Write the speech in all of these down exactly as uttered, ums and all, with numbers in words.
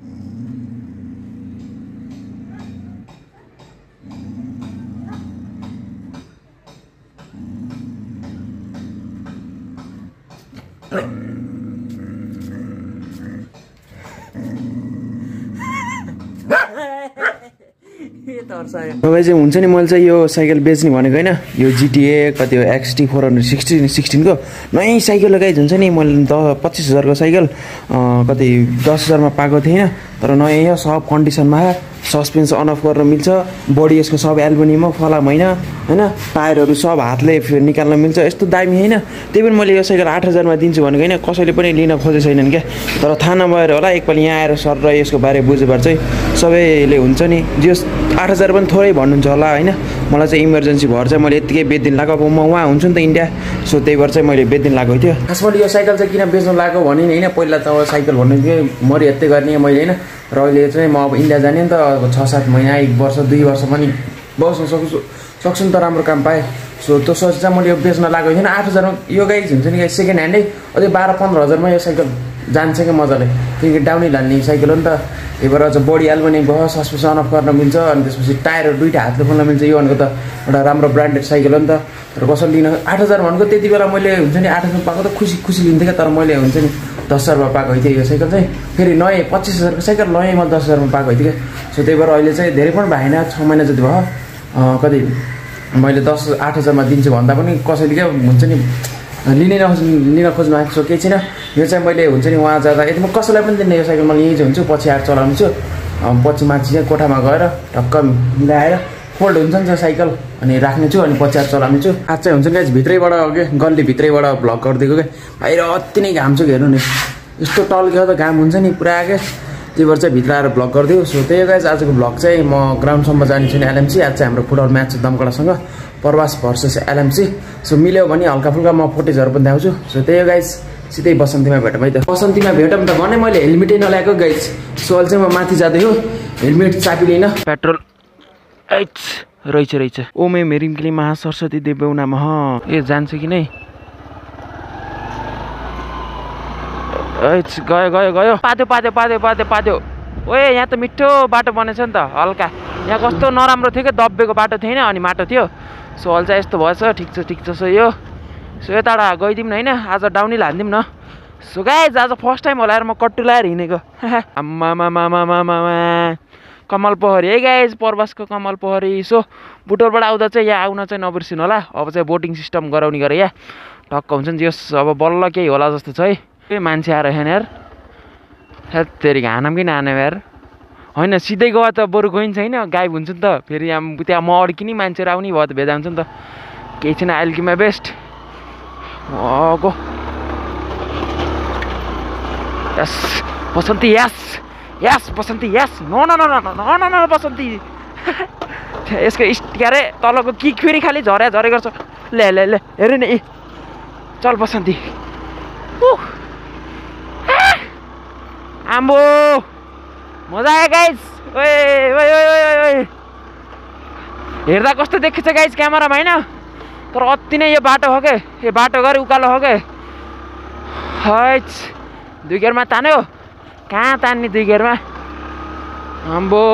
तपाईँ चाहिँ हुन्छ नि मैले चाहिँ यो साइकल बेच्ने भनेको होइन यो जिटिए कति हो एक्सटी फोर हन्ड्रेड सिक्सटिन सिक्सटिनको नयाँ साइकल लगाइ हुन्छ नि मैले द पच्चिस हजारको साइकल कति दस हजारमा पाएको थिएँ तर नयाँ सब कन्डिसनमा सस्पेन्स अन अफ गर्न मिल्छ बडी यसको सब एल्बुनियम फलाम होइन होइन टायरहरू सब हातले निकाल्न मिल्छ यस्तो दामी होइन त्यही पनि मैले यो साइकल आठ हजारमा दिन्छु भनेको होइन कसैले पनि लिन खोजे छैनन् क्या तर थाहा नभएर होला एकपल्ट यहाँ आएर सर र यसको बारे बुझेर चाहिँ सबैले हुन्छ नि जस आठ हजार पनि थोरै भन्नुहुन्छ होला होइन मलाई चाहिँ इमर्जेन्सी भएर चाहिँ मैले यत्तिकै बेच्दिन लाग्यो अब म उहाँ हुन्छु नि त इन्डिया सो त्यही भएर चाहिँ मैले बेच्दिन लागेको थियो खासमा यो साइकल चाहिँ किन बेच्नु लाग्यो भने होइन पहिला त अब साइकल भन्ने थियो मरि यत्तै गर्ने मैले होइन र अहिले चाहिँ म अब इन्डिया जाने नि त अब छ सात महिना एक वर्ष दुई वर्ष पनि बस्न सक्छु सक्छु नि त राम्रो काम पाएँ सो त्यो सोच चाहिँ मैले यो बेच्न लागेको थिएन आठ हजारमा यो गाई हुन्छ नि सेकेन्ड ह्यान्डै अझै बाह्र पन्ध्र हजारमा यो साइकल जान्छ क्या मजाले किनकि डाउनी लाने साइकल हो नि त त्यही भएर चाहिँ बडी एल्बुनियम भयो सस्पेन्सन अन अफ गर्न मिल्छ अनि त्यसपछि टायरहरू दुइटा हातले खोल्न मिल्छ यो भनेको त एउटा राम्रो ब्रान्डेड साइकल हो नि त तर कसरी लिन आठ हजार भनेको त्यति बेला मैले हुन्छ नि आठ हजार पाएको त खुसी खुसी लिन्थेँ क्या तर मैले हुन्छ नि दस हजारमा पाएको थिएँ यो साइकल चाहिँ फेरि नयाँ पच्चिस हजारको साइकल नयाँ मैले दस हजारमा पाएको थिएँ क्या सो त्यही भएर अहिले चाहिँ धेरै पनि भएन छ महिना जति भयो कति मैले दस आठ हजारमा दिन्छु भन्दा पनि कसैले क्या हुन्छ नि लिनै नखोज्नु लिन खोज्नु आएको सो केही छैन यो चाहिँ मैले हुन्छ नि उहाँ जाँदा यदि म कसैलाई पनि दिन्न यो साइकल मैले यहीँ चाहिँ हुन्छु पछि आएर चलाउनु छु पछि मान्छे चाहिँ कोठामा गएर टक्क मिलाएर फोल्ड हुन्छ नि त साइकल अनि राख्ने छु अनि पछि आएर चलाउने छु आज चाहिँ हुन्छ नि भित्रैबाट के गल्ली भित्रैबाट भ्लग गरिदिएको क्या बाहिर अति नै घाम छ हेर्नु नि यस्तो टल्क्यो त घाम हुन्छ नि पुरा क्या त्यही भएर चाहिँ भित्र आएर भ्लग गरिदियो सो त्यही गाइज आजको भ्लग चाहिँ म ग्राउन्डसम्म जाने छु नि एलएमसी आज चाहिँ हाम्रो फुटबल म्याच छ दमकडासँग प्रवास भर्सेस एलएमसी सो मिल्यो भने हल्का फुल्का म फुटेजहरू पनि देखाउँछु सो त्यही हो गाइज सिधै बसन्तीमा भेटौँ है त बसन्तीमा भेटौँ त भने मैले हेलमेटै नल्याएको गाइज सो अहिले चाहिँ म माथि जाँदै हो हेलमेट चाबी लिन पेट्रोल एच रहेछ रहेछ ओमे मेरिमकिली महा सरस्वती देवौना मह ए जान्छ कि नै एच गयो गयो गयो पाद्यो पाद्यो पाद्यो पाद्यो पाद्यो ओए यहाँ त मिठो बाटो बनेछ नि त हल्का यहाँ कस्तो नराम्रो थियो क्या दब्बेको बाटो थिएन अनि माटो थियो सो अहिले चाहिँ यस्तो भएछ ठिक छ ठिक छ सो यो सो यताबाट गइदिउँ न होइन आज डाउनी लानिदिउँ न सो गाइज आज फर्स्ट टाइम होला म कट्टु लाएर हिँडेको आमामामामामामा कमल पोखरी है गाइज प्रवासको कमल पोखरी सो बुटोलबाट आउँदा चाहिँ यहाँ आउन चाहिँ नबिर्सिनु होला अब चाहिँ बोटिङ सिस्टम गराउने गरे यहाँ टक्क हुन्छ नि जस अब बल्ल केही होला जस्तो छ है ए मान्छे आएर हेर्ने यार हेत्तेरी हानम कि नहाने यार होइन सिधै गयो त बरु गइन्छ होइन गायब हुन्छ नि त फेरि यहाँ त्यहाँ म अड्किने मान्छेहरू आउने भयो त भेजा हुन्छ नि त केही छैन अहिलेकोमा बेस्ट गो यस बसन्ती यस यस बसन्ती यस न न न न न बसन्ती यसको के अरे तलको किक फेरि खालि झर्या झरे गर्छ ले ले ले हेर्नु नि चल बसन्ती आम्बो मजा आयो गाइज ओए ओए ओए ओए हेर्दा कस्तो देखेछ गाइज क्यामेरामा होइन तर अति नै यो बाटो हो के यो बाटो गरे उकालो हो के हैच दुई गेयरमा तान्यो कहाँ तान्ने दुई गेयरमा आम्बो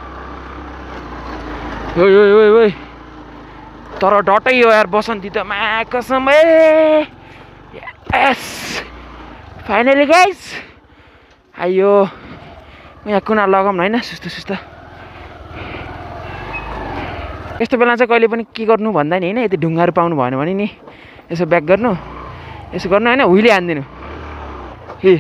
ओए ओए ओए ओए तर डटै हो यार बसन्ती त मा कसम ए यस फाइनली गाइज आइयो यहाँ कुना लगाउँ होइन सुस्त सुस्त यस्तो बेला चाहिँ कहिले पनि के गर्नु भन्दा नि होइन यति ढुङ्गाहरू पाउनु भएन भने नि यसो ब्याक गर्नु यसो गर्नु होइन हुइले हान्दिनु ए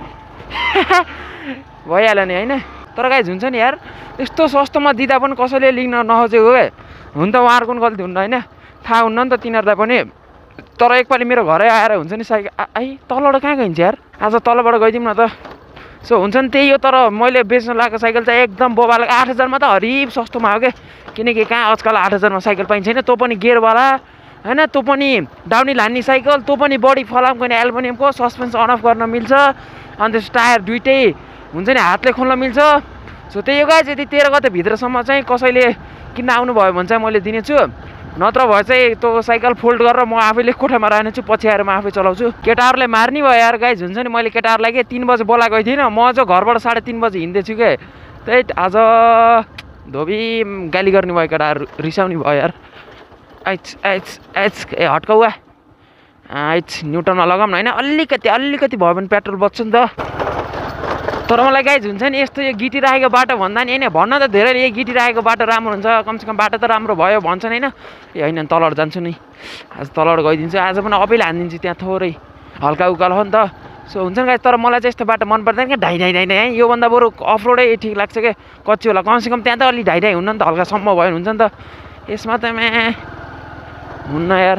भइहाल्यो नि होइन तर गाइज हुन्छ नि यार यस्तो सस्तोमा दिँदा पनि कसैले लिन नखोजेको क्या हुन त उहाँहरूको पनि गल्ती हुन्न होइन थाहा हुन्न नि त तिनीहरूलाई पनि तर एकपालि मेरो घरै आएर हुन्छ नि साइकल आई तलबाट कहाँ गइन्छ यार आज तलबाट गइदिउँ न त सो हुन्छ नि त्यही हो तर मैले बेच्न लागेको साइकल चाहिँ एकदम बोबाल आठ हजारमा त हरिब सस्तोमा हो क्या किनकि कहाँ आजकल आठ हजारमा साइकल पाइन्छ होइन त्यो पनि गियरवाला होइन त्यो पनि डाउनी लान्ने साइकल त्यो पनि बडी फलामको नि एल्बुनियमको सस्पेन्स अन अफ गर्न मिल्छ अनि त्यस टायर दुइटै हुन्छ नि हातले खोल्न मिल्छ सो त्यही हो गाइज यदि तेह्र गते भित्रसम्म चाहिँ कसैले किन्न आउनुभयो भने चाहिँ मैले दिनेछु नत्र भए चाहिँ त्यो साइकल फोल्ड गरेर म आफैले कोठामा राख्ने छु, पछि आएर म आफै चलाउँछु। केटाहरूले मार्ने भयो यार गाइज, हुन्छ नि। मैले केटाहरूलाई के तिन बजे बोलाएको थिइनँ, म अझ घरबाट साढे तिन बजे हिँड्दैछु के। त्यही आज धोबी गाली गर्ने भयो, केटाहरू रिसाउने भयो यार। आइच आइच आइच ए हट्काउ आइच न्युटनमा लगाऊँ न होइन। अलिकति अलिकति भयो भने पेट्रोल बच्छ नि त। तर मलाई गाइज हुन्छ नि यस्तो यो गिटी राखेको बाटो भन्दा नि होइन, भन्न त धेरै यो गिटी राखेको बाटो राम्रो हुन्छ, कमसेकम बाटो त राम्रो भयो भन्छन् होइन। ए होइन तलबाट जान्छु नि, आज तलबाट गइदिन्छु। आज पनि अबैले हानिदिन्छु, त्यहाँ थोरै हल्का उकालो हो नि त। सो हुन्छ नि गाइज, तर मलाई चाहिँ यस्तो बाटो मन पर्दैन क्या, ढाइ ढाइ ढाइ ढाइ। योभन्दा बरु अफ रोडै ठिक लाग्छ क्या, कच्ची होला। कमसेकम त्यहाँ त अलिक ढाइ ढाइ हुन्न नि त, हल्का सम्म भयो हुन्छ नि त। यसमा त म्या हुन्न यार।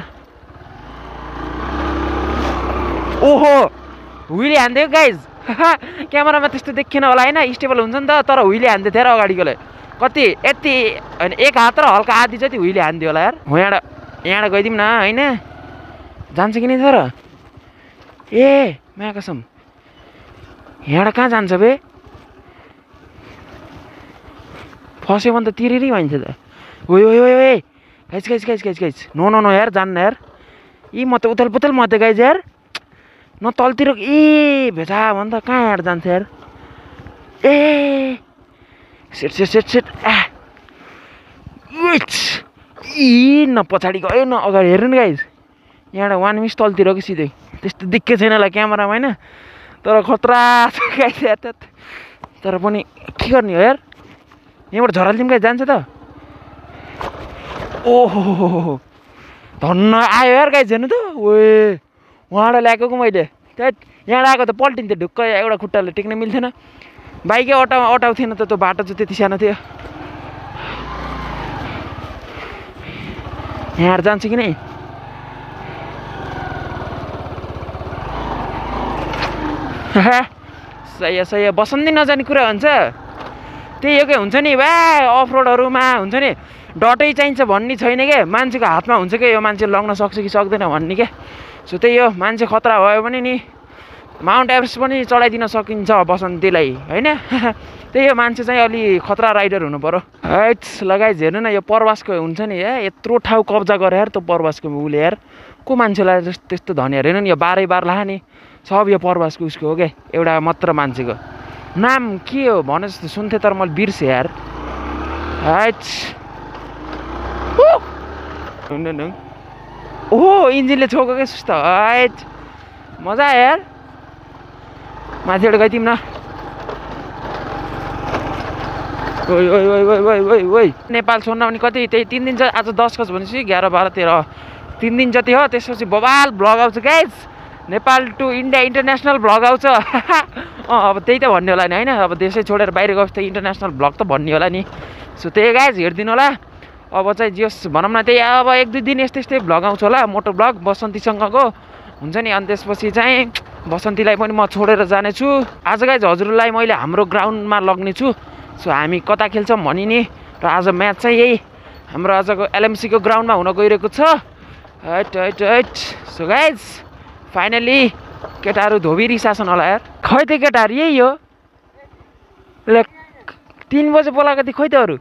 ओहो हुइले हान्दियो गाइज, क्यामेरामा त्यस्तो देखिएन होला होइन, स्टेबल हुन्छ नि त। तर हुइले हान्दै थियो र अगाडिकोले कति यति होइन, एक हात र हल्का आधी जति हुइले हान्दियो होला यार। हो यहाँबाट यहाँबाट गइदिउँ न होइन, जान्छ कि नि तर। ए म्या कसम यहाँबाट कहाँ जान्छ बे, फस्यो भने त तिरेरै भइन्छ त। ओ ओ ए guys guys guys guys guys no no no यार, जान्न यार। यी म त उतल पुतल मते गाइज यार, न तलतिर। ए भेजा भन् त कहाँ यहाँ जान्छ यार। ए सेट सेट सेट सेट इ न पछाडि गयो न अगाडि। हेर्नु नि गाइज, यहाँबाट वान मिस तलतिर कि सिधै, त्यस्तो देख्कै छैन होला क्यामेरामा होइन, तर खतरा छ गाइज यार। तर पनि के गर्ने हो यार, यहाँबाट झरालिदिउँ गाइज, जान्छ त। ओहो धन्न आयो यार गाइज, हेर्नु त। ओए उहाँबाट ल्याएको को मैले, त्यहाँ यहाँबाट आएको त पल्टिन्थ्यो ढुक्क, एउटा खुट्टाले टेक्न मिल्थेन। बाइकै अटाउ अटाउँथेन त, त्यो बाटो चाहिँ त्यति सानो थियो। यहाँ जान्छ कि नै। सही सही बसन्ती नजाने कुरा हुन्छ, त्यही हो क्या। हुन्छ नि वा अफ रोडहरूमा हुन्छ नि डटै चाहिन्छ भन्ने छैन क्या, मान्छेको हातमा हुन्छ क्या, यो मान्छे लग्न सक्छ कि सक्दैन भन्ने क्या। सो त्यही हो, मान्छे खतरा भयो भने नि माउन्ट एभरेस्ट पनि चढाइदिन सकिन्छ बसन्तीलाई होइन। त्यही हो, मान्छे चाहिँ अलि खतरा राइडर हुनु पऱ्यो। हैट्स लगाइज हेर्नु न, यो परवासको हुन्छ नि यार, यत्रो ठाउँ कब्जा गरे यार त्यो परवासको उसले यार। को मान्छेलाई जस्तो त्यस्तो धनी हेरेन नि, यो बाह्रै बार ला नि सब यो परवासको उसको हो क्या, एउटा मात्र मान्छेको। नाम के हो भने जस्तो सुन्थेँ तर मैले बिर्सेँ यार। हैट्स ओहो इन्जिनले छोको क्या सुस्त। हैट मजा आयो यार, माथिबाट गइदिउँ न। ओइ ओइ ओइ ओइ ओइ ओइ ओइ नेपाल छोड्न पनि कति त्यही तिन दिन, आज दस गज भनेपछि एघार बाह्र तेह्र तिन दिन जति हो। त्यसपछि बबाल भ्लग आउँछ guys, Nepal to India international vlog आउँछ। अँ अब त्यही त भन्ने होला नि होइन, अब देशै छोडेर बाहिर गएपछि त इन्टरनेसनल भ्लग त भन्ने होला नि। सो त्यही गाइज हेरिदिनु होला। अब चाहिँ जस भनौँ न त्यही अब एक दुई दिन यस्तै यस्तै भ्लग आउँछ होला, मोटो भ्लग बसन्तीसँगको हुन्छ नि। अनि त्यसपछि चाहिँ बसन्तीलाई पनि म छोडेर जानेछु। आज गाइज हजुरलाई मैले हाम्रो ग्राउन्डमा लग्ने छु। सो हामी कता खेल्छौँ भनी नि, र आज म्याच चाहिँ यही हाम्रो आजको एलएमसीको ग्राउन्डमा हुन गइरहेको छ। हैट हैट हैट सो गाइज फाइनली केटाहरू धोबी रिसासन होला यार। खै त केटाहरू यही हो, ल तिन बजे बोलाएको थिएँ, खै त अरू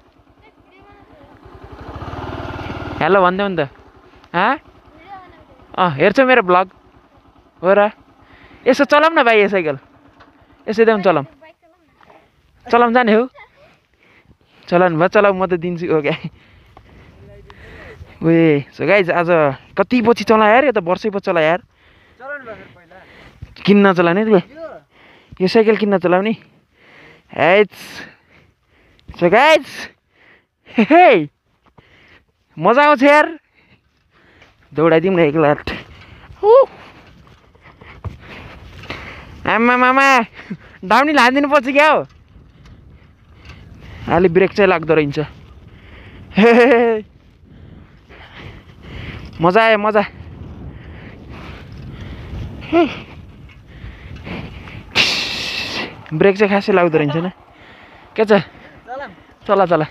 हेलो भनिदेऊ नि त। हाँ अँ हेर्छौ मेरो भ्लग हो र। यसो चलाऊँ न भाइ, यो साइकल यसो देऊ चलाऊँ, चलाऊँ जाने हो, चलाउनु भयो चलाऊ, म त दिन्छु हो क्या। उए सो गाइज आज कति पछि चलायो यार, यो त वर्षै पछि चलायो यार। किन्न चलाउने तिमी यो साइकल, किन्न चलाउने। हैट्स सो गाइज हे मजा आउँछ यार, दौडाइदिउँ न एक लाट। आमा मामा डाउनी लानिदिनु पर्छ क्या हो, अलि ब्रेक चाहिँ लाग्दो रहन्छ। मजा आयो मजा। ब्रेक चाहिँ खासै लाग्दो रहन्छ न, के छ चला चला।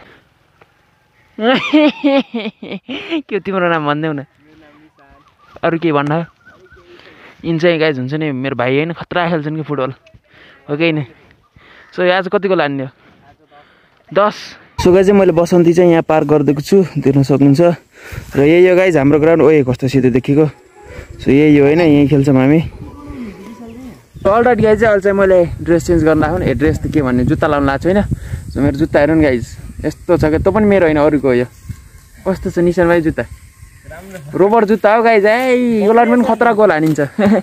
के तिम्रो नाम भनिदेऊ न, अरू के भन्न। यिन चाहिँ गाइज हुन्छ नि मेरो भाइ होइन, खतरा खेल्छन् कि फुटबल हो कि होइन। सो आज कतिको लाने हो, दस। सो गाइज चाहिँ मैले बसन्ती चाहिँ यहाँ पार्क गरिदिएको छु, देख्न सक्नुहुन्छ। र यही हो गाइज हाम्रो ग्राउन्ड। ओए कस्तो सिधै देखेको। सो यही हो होइन, यहीँ खेल्छौँ हामी। अलरेडी गाइज चाहिँ अहिले चाहिँ मैले ड्रेस चेन्ज गर्न लाग्यो ए ड्रेस त के भन्ने जुत्ता लाउनु लाग्छु होइन। सो मेरो जुत्ता हेर्नु नि गाइज यस्तो छ क्या, त्यो पनि मेरो होइन अरूको हो। यो कस्तो छ निशान भाइ जुत्ता, रोबर जुत्ता हो गाइज। ए गोलार पनि खतरा गोल हानिन्छ।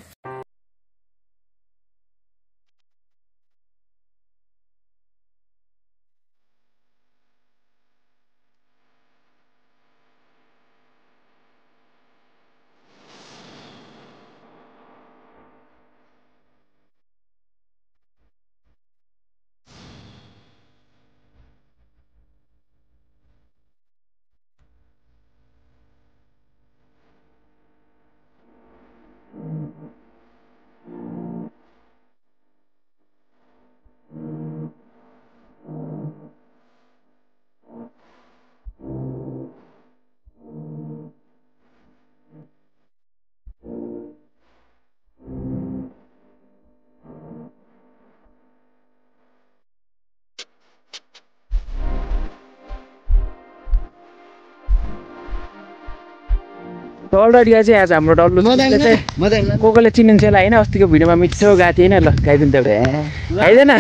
अलरेडी चाहिँ आज हाम्रो डल्लु चाहिँ को कोले चिनिन्छ होला होइन। अस्तिको भिडियोमा मिठो गएको थिएँ होइन। ल खाइदिनु त एउटा खाइदिएन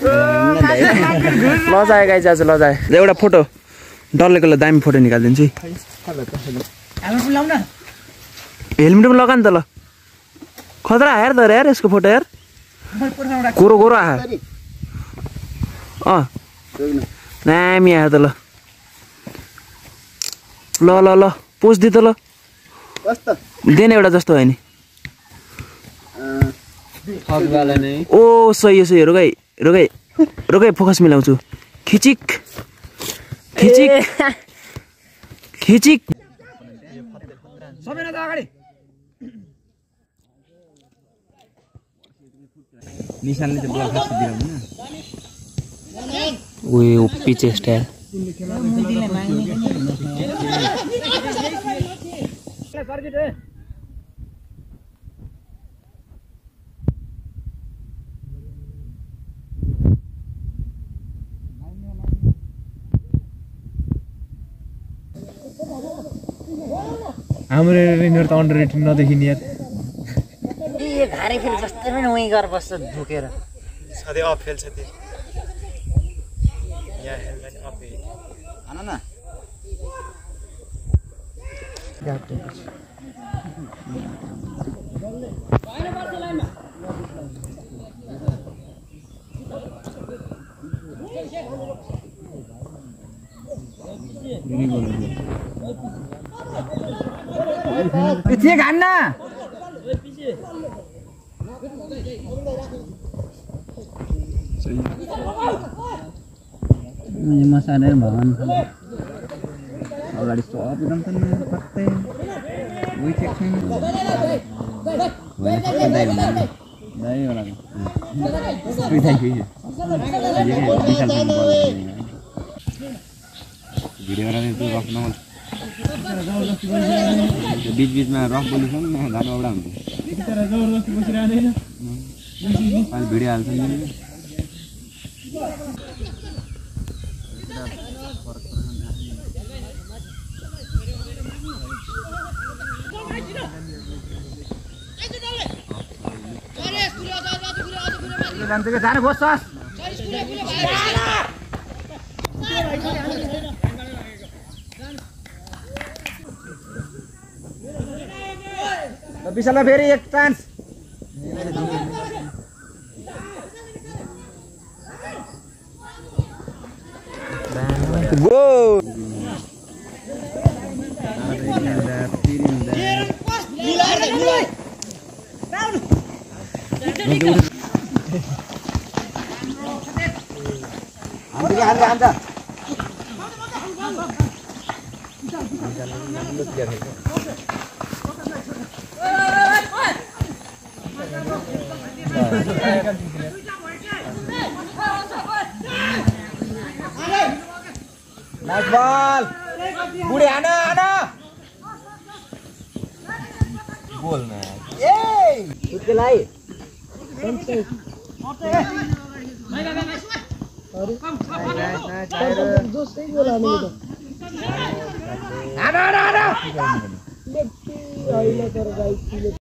लजायो गाई आज लजायो। एउटा फोटो डल्लेको ल दामी फोटो निकालिदिन्छु। हेलमेट पनि लगा नि त ल, खतरा हेर त यार यसको फोटो यार, गोरो गोरो आहा अँ दामी आयो त ल। ल ल ल पोज दि त ल देन एउटा जस्तो होइन। ओ सही हो सही हो। रोगाई रोगाई रोगाई फोकस मिलाउँछु। खिचिक खिचिक खिचिक निशानले त ब्लक खास दिराउनु न। ओए ओपी चेस्ट है। हाम्रो रेनर त अन्डर रेटिङ नदेखिने यार। ये घारे फेल जस्तै पनि उही गर बस्छ झुकेर। सधैँ अफ फेल छ त्यो। यहाँ हेल्मेट अफ है। आना न। पीछे गाना मसाले भगवान अगाडि सब एकदम त पत्ते उही चेक छैन दाइ दाइ होला उही दाइ भिडियो गरेर त्यो रफ नमल बीच बीचमा रफ बोलिन्छ नि धान औडा हुन्छ तर जबरजस्ती बसिरहदैन अहिले भिडियो हाल्छ नि Nanti ke sana bosas. Bisa lah beri एक chance. Go. Anda anda anda. Nice ball. Bude ana ana. Goal man. Yay! Utte lai. आना आना आना